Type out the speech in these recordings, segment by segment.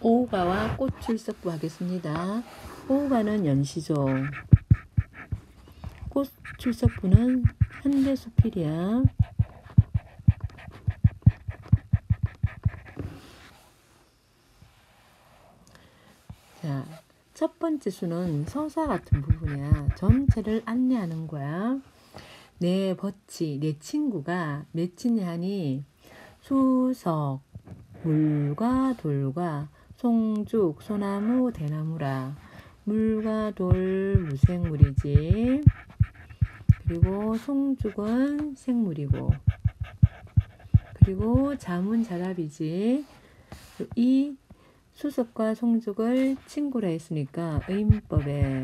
오우가와 꽃출석부 하겠습니다. 오우가는 연시조, 꽃출석부는 현대수필이야. 자, 첫 번째 수는 서사 같은 부분이야. 전체를 안내하는 거야. 내 버치, 내 친구가 맺힌 한이 수석, 물과 돌과 송죽, 소나무, 대나무라. 물과 돌 무생물이지. 그리고 송죽은 생물이고. 그리고 자문 자답이지. 이 수석과 송죽을 친구라 했으니까 의문법에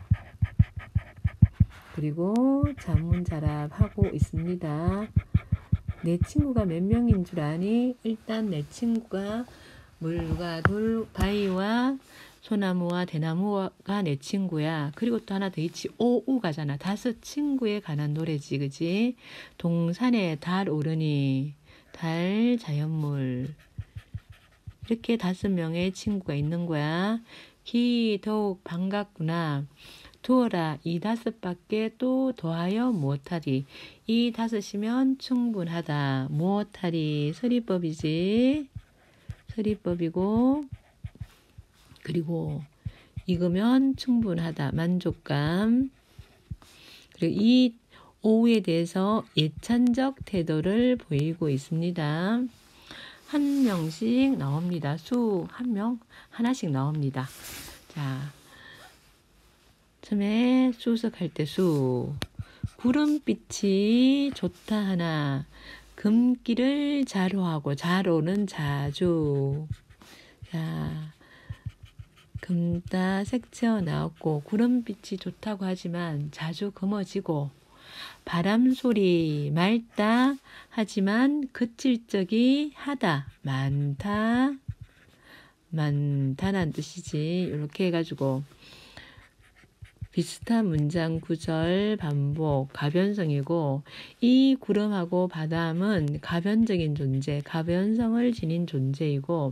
그리고 자문자랍하고 있습니다. 내 친구가 몇 명인 줄 아니? 일단 내 친구가 물과 돌, 바위와 소나무와 대나무가 내 친구야. 그리고 또 하나 더 있지. 오우가잖아. 다섯 친구에 관한 노래지. 그지? 동산에 달 오르니 달 자연물 이렇게 5명의 친구가 있는 거야. 기 더욱 반갑구나. 두어라. 이 5밖에 또 더하여 무엇하리. 이 5이면 충분하다. 무엇하리. 서리법이지. 서리법이고 그리고 익으면 충분하다. 만족감. 그리고 이 오후에 대해서 예찬적 태도를 보이고 있습니다. 한 명씩 나옵니다. 수 한 명 하나씩 나옵니다. 자, 처음에 수석할 때 수 구름빛이 좋다 하나 금기를 자로하고 자로는 자주. 자, 금다 색채어 나왔고 구름빛이 좋다고 하지만 자주 금어지고 바람소리 맑다 하지만 그칠 적이 하다 많다 많다는 뜻이지. 이렇게 해가지고 비슷한 문장 구절 반복 가변성이고 이 구름하고 바람은 가변적인 존재 가변성을 지닌 존재이고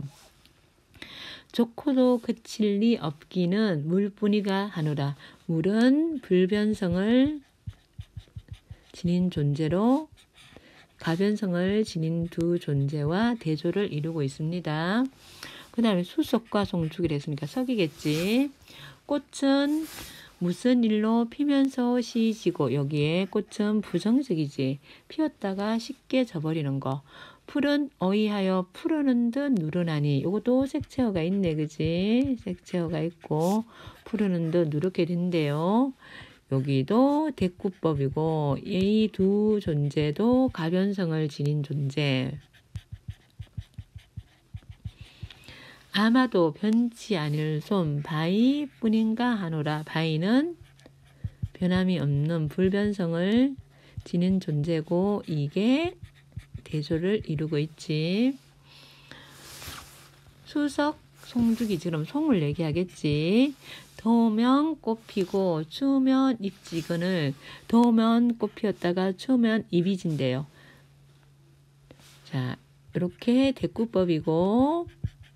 좋고도 그칠 리 없기는 물뿐이가 하노라. 물은 불변성을 지닌 존재로 가변성을 지닌 두 존재와 대조를 이루고 있습니다. 그 다음에 수석과 송죽이라 했으니까 석이겠지. 꽃은 무슨 일로 피면서 시지고 여기에 꽃은 부정적이지. 피었다가 쉽게 져버리는 거. 풀은 어이하여 푸르는 듯 누르나니. 요것도 색채어가 있네. 그지? 색채어가 있고 푸르는 듯 누르게 된대요. 여기도 대꾸법이고 이 두 존재도 가변성을 지닌 존재. 아마도 변치 않을 솜 바위뿐인가 하노라. 바위는 변함이 없는 불변성을 지닌 존재고 이게 대조를 이루고 있지. 수석 송죽이지. 그럼 송을 얘기하겠지. 더우면 꽃 피고 추우면 잎지근을. 더우면 꽃 피었다가 추우면 잎이 진대요. 자, 이렇게 대꾸법이고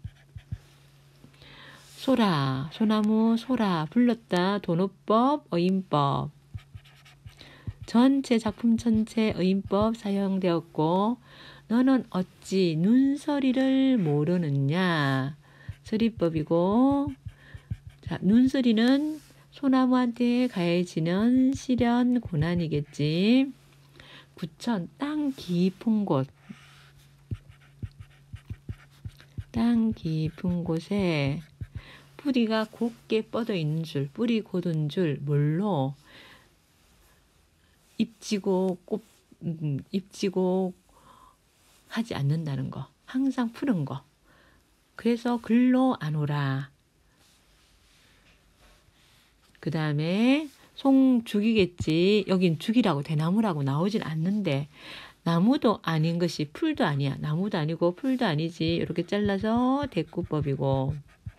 소라, 소나무 소라 불렀다. 도노법, 어인법. 전체 작품 전체 어인법 사용되었고 너는 어찌 눈서리를 모르느냐. 서리법이고 자, 눈서리는 소나무한테 가해지는 시련 고난이겠지. 구천 땅 깊은 곳. 땅 깊은 곳에 뿌리가 곱게 뻗어 있는 줄, 뿌리 곧은 줄, 뭘로? 잎지고 잎지고 하지 않는다는 거. 항상 푸른 거. 그래서 글로 안 오라. 그 다음에 송죽이겠지. 여긴 죽이라고 대나무라고 나오진 않는데 나무도 아닌 것이 풀도 아니야. 나무도 아니고 풀도 아니지. 이렇게 잘라서 대꾸법이고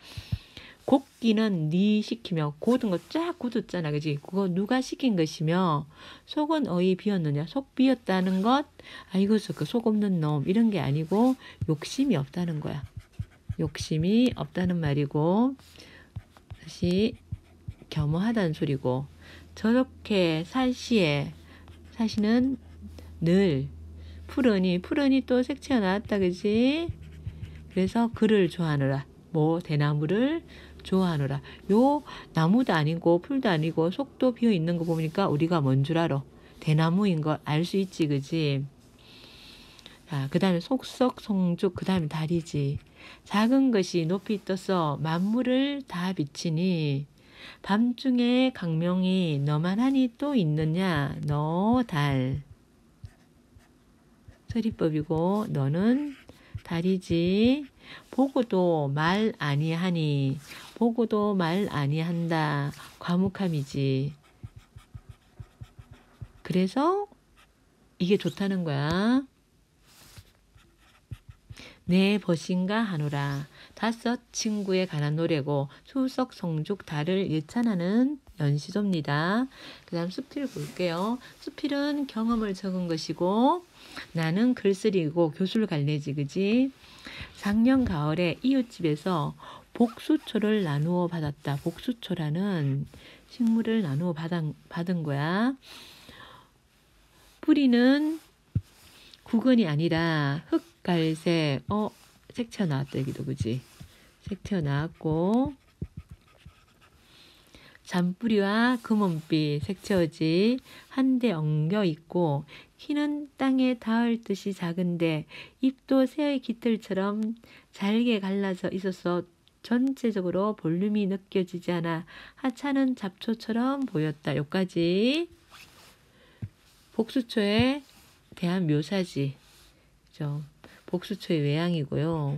곱기는 네 시키며 고든 거 쫙 굳었잖아. 그지? 그거 누가 시킨 것이며 속은 어이 비었느냐. 속 비었다는 것 아이고 그 속 없는 놈 이런 게 아니고 욕심이 없다는 거야. 욕심이 없다는 말이고, 다시 겸허하다는 소리고, 저렇게 살시에, 사시는 늘, 푸른이 또 색채가 나왔다, 그지? 그래서 그를 좋아하노라. 뭐 대나무를 좋아하노라. 요 나무도 아니고 풀도 아니고 속도 비어 있는 거 보니까 우리가 뭔 줄 알아? 대나무인 걸 알 수 있지, 그지? 자, 그 다음에 속석 성죽, 그 다음에 달이지. 작은 것이 높이 떠서 만물을 다 비치니 밤중에 강명이 너만하니 또 있느냐? 너 달. 서리법이고 너는 달이지. 보고도 말 아니하니. 보고도 말 아니한다. 과묵함이지. 그래서 이게 좋다는 거야. 내 벗인가 하노라. 5 친구에 관한 노래고 수석 성죽 달을 예찬하는 연시도입니다. 그 다음 수필 볼게요. 수필은 경험을 적은 것이고 나는 글쓰리고 교수를 갈래지, 그지? 작년 가을에 이웃집에서 복수초를 나누어 받았다. 복수초라는 식물을 나누어 받은 거야. 뿌리는 구근이 아니라 흑갈색, 색채가 나왔다, 여기도, 그지? 색채가 나왔고, 잔뿌리와 금은빛 색채어지 한데 엉겨 있고, 키는 땅에 닿을 듯이 작은데, 잎도 새의 깃털처럼 잘게 갈라져 있어서 전체적으로 볼륨이 느껴지지 않아 하찮은 잡초처럼 보였다. 여기까지 복수초에 대한 묘사지. 그죠? 복수초의 외양이고요.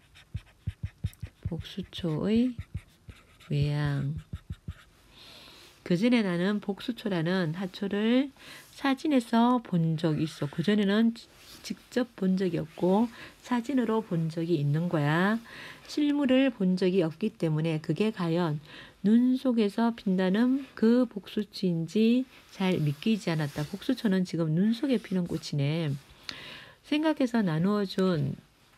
복수초의 외양. 그전에 나는 복수초라는 하초를 사진에서 본 적이 있어. 그전에는 직접 본 적이 없고 사진으로 본 적이 있는 거야. 실물을 본 적이 없기 때문에 그게 과연 눈 속에서 핀다는 그 복수초인지 잘 믿기지 않았다. 복수초는 지금 눈 속에 피는 꽃이네. 생각해서 나누어준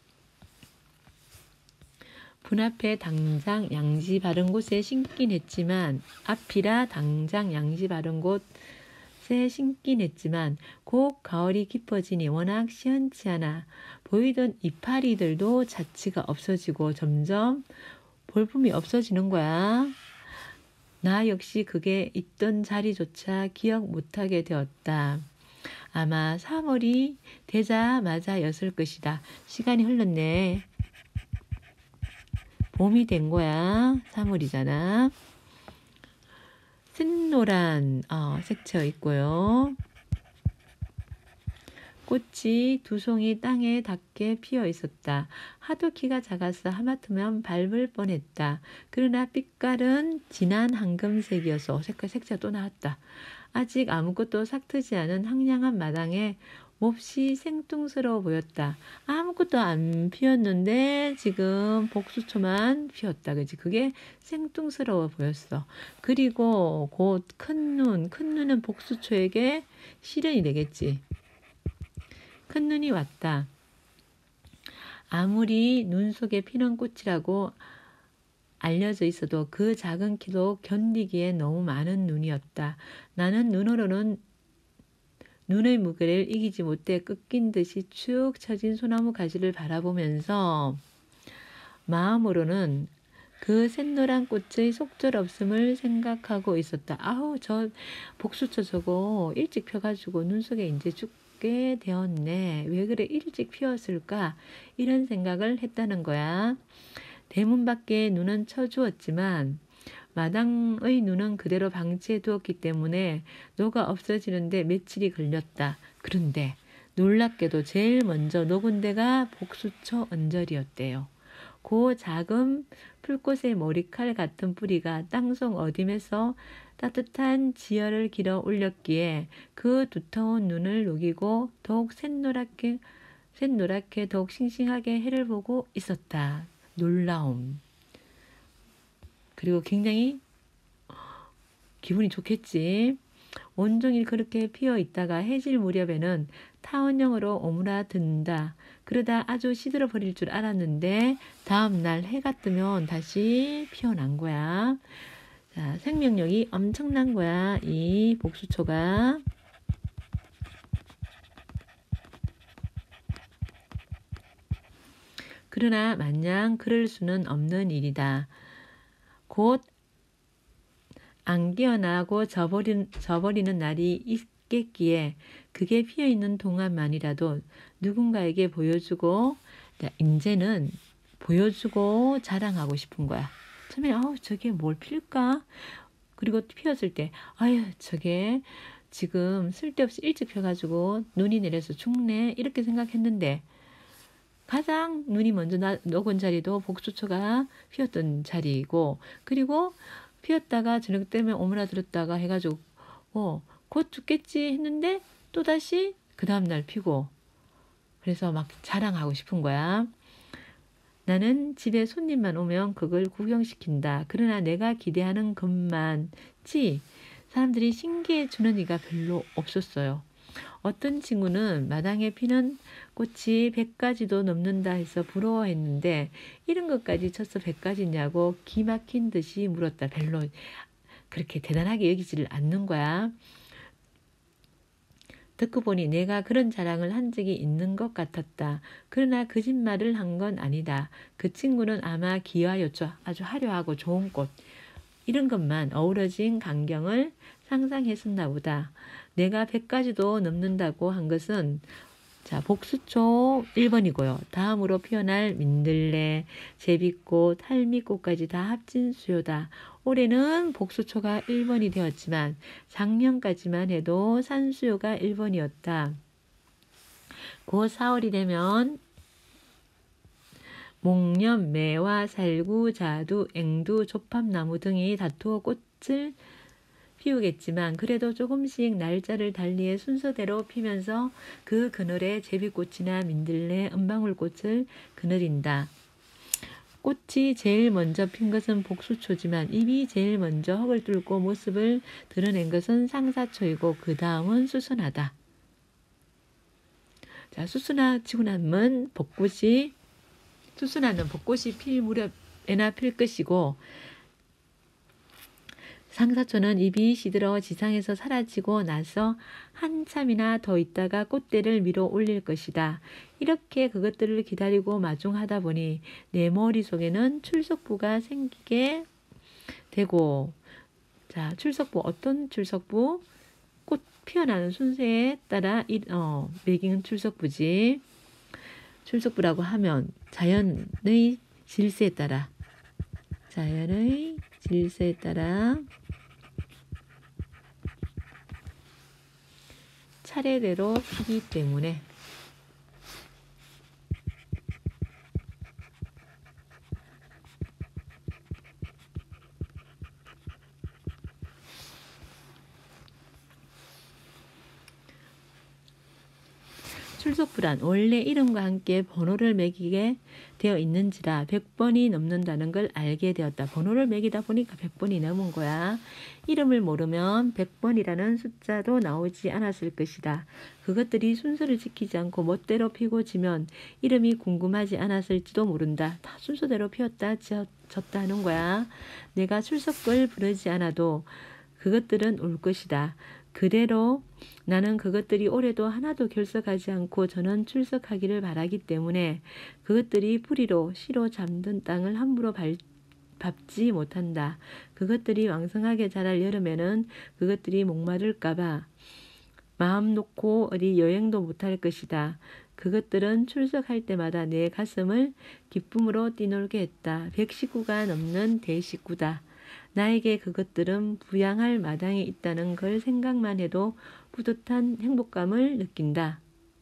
분 앞에 당장 양지 바른 곳에 심긴 했지만 앞이라 당장 양지 바른 곳에 심긴 했지만 곧 가을이 깊어지니 워낙 시원치 않아 보이던 이파리들도 자취가 없어지고 점점 볼품이 없어지는 거야. 나 역시 그게 있던 자리조차 기억 못하게 되었다. 아마 3월이 되자마자였을 것이다. 시간이 흘렀네. 봄이 된 거야. 3월이잖아. 샛노란 색채 있고요. 꽃이 2송이 땅에 닿게 피어 있었다. 하도 키가 작아서 하마터면 밟을 뻔했다. 그러나 빛깔은 진한 황금색이어서 색채가 또 나왔다. 아직 아무것도 삭트지 않은 황량한 마당에 몹시 생뚱스러워 보였다. 아무것도 안 피었는데 지금 복수초만 피었다. 그지? 그게 생뚱스러워 보였어. 그리고 곧 큰 눈은 복수초에게 시련이 되겠지. 큰 눈이 왔다. 아무리 눈 속에 피는 꽃이라고 알려져 있어도 그 작은 키도 견디기에 너무 많은 눈이었다. 나는 눈으로는 눈의 무게를 이기지 못해 꺾인 듯이 축 처진 소나무 가지를 바라보면서 마음으로는 그 샛노란 꽃의 속절없음을 생각하고 있었다. 아우, 저 복수초 저거 일찍 펴가지고 눈 속에 이제 죽게 되었네. 왜 그래 일찍 피었을까? 이런 생각을 했다는 거야. 대문 밖에 눈은 쳐주었지만 마당의 눈은 그대로 방치해 두었기 때문에 녹아 없어지는데 며칠이 걸렸다. 그런데 놀랍게도 제일 먼저 녹은 데가 복수초 언저리였대요. 그 작은 풀꽃의 머리칼 같은 뿌리가 땅속 어dim에서 따뜻한 지혈을 길어 올렸기에 그 두터운 눈을 녹이고 더욱 샛노랗게 더욱 싱싱하게 해를 보고 있었다. 놀라움. 그리고 굉장히 기분이 좋겠지. 온종일 그렇게 피어 있다가 해질 무렵에는 타원형으로 오므라든다. 그러다 아주 시들어 버릴 줄 알았는데 다음날 해가 뜨면 다시 피어난 거야. 자, 생명력이 엄청난 거야, 이 복수초가. 그러나 마냥 그럴 수는 없는 일이다. 곧 안 깨어나고 져버리는 날이 있겠기에 그게 피어있는 동안만이라도 누군가에게 보여주고, 이제는 보여주고 자랑하고 싶은 거야. 처음에 저게 뭘 필까? 그리고 피었을 때 아유 저게 지금 쓸데없이 일찍 펴가지고 눈이 내려서 죽네 이렇게 생각했는데, 가장 눈이 먼저 녹은 자리도 복수초가 피었던 자리이고, 그리고 피었다가 저녁 때문에 오므라들었다가 해가지고 곧 죽겠지 했는데 또다시 그 다음날 피고, 그래서 막 자랑하고 싶은 거야. 나는 집에 손님만 오면 그걸 구경시킨다. 그러나 내가 기대하는 것만치 사람들이 신기해 주는 이가 별로 없었어요. 어떤 친구는 마당에 피는 꽃이 100가지도 넘는다 해서 부러워했는데 이런 것까지 쳐서 100가지냐고 기막힌 듯이 물었다. 별로 그렇게 대단하게 여기지를 않는 거야. 듣고 보니 내가 그런 자랑을 한 적이 있는 것 같았다. 그러나 거짓말을 한 건 아니다. 그 친구는 아마 기와 요초, 아주 화려하고 좋은 꽃, 이런 것만 어우러진 광경을 상상했었나 보다. 내가 100가지도 넘는다고 한 것은 복수초 1번이고요. 다음으로 피어날 민들레, 제비꽃, 할미꽃까지 다 합친 수요다. 올해는 복수초가 1번이 되었지만 작년까지만 해도 산수요가 1번이었다. 곧 4월이 되면 목련, 매화, 살구, 자두, 앵두, 조팝나무 등이 다투어 꽃을 피우겠지만 그래도 조금씩 날짜를 달리해 순서대로 피면서 그 그늘에 제비꽃이나 민들레, 은방울꽃을 그늘인다. 꽃이 제일 먼저 핀 것은 복수초지만 잎이 제일 먼저 흙을 뚫고 모습을 드러낸 것은 상사초이고 그 다음은 수순하다. 자, 수순하치고 나면 수순하는 벚꽃이 필 무렵에나 필 것이고, 상사초는 잎이 시들어 지상에서 사라지고 나서 한참이나 더 있다가 꽃대를 밀어 올릴 것이다. 이렇게 그것들을 기다리고 마중하다 보니 내 머릿속에는 출석부가 생기게 되고, 자, 출석부, 어떤 출석부? 꽃 피어나는 순서에 따라 매긴 출석부지. 출석부라고 하면 자연의 질서에 따라 차례대로 피기 때문에 출석부란 원래 이름과 함께 번호를 매기게 되어 있는지라 100번이 넘는다는 걸 알게 되었다. 번호를 매기다 보니까 100번이 넘은 거야. 이름을 모르면 100번이라는 숫자도 나오지 않았을 것이다. 그것들이 순서를 지키지 않고 멋대로 피고 지면 이름이 궁금하지 않았을지도 모른다. 다 순서대로 피었다 졌다 하는 거야. 내가 출석부를 부르지 않아도 그것들은 올 것이다. 그대로 나는 그것들이 올해도 하나도 결석하지 않고 저는 출석하기를 바라기 때문에 그것들이 뿌리로 씨로 잠든 땅을 함부로 밟지 못한다. 그것들이 왕성하게 자랄 여름에는 그것들이 목마를까봐 마음 놓고 어디 여행도 못할 것이다. 그것들은 출석할 때마다 내 가슴을 기쁨으로 뛰놀게 했다. 100식구가 넘는 대식구다. 나에게 그것들은 부양할 마당에 있다는 걸 생각만 해도 뿌듯한 행복감을 느낀다.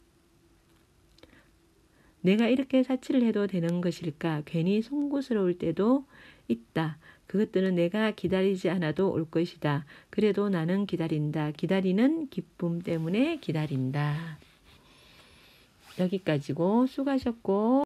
내가 이렇게 사치를 해도 되는 것일까? 괜히 송구스러울 때도 있다. 그것들은 내가 기다리지 않아도 올 것이다. 그래도 나는 기다린다. 기다리는 기쁨 때문에 기다린다. 여기까지고 수고하셨고